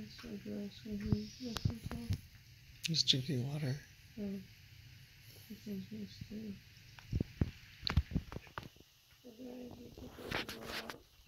so gross when he lets himself. He's drinking water. Oh, he seems nice too. Okay, I need to take the roll out.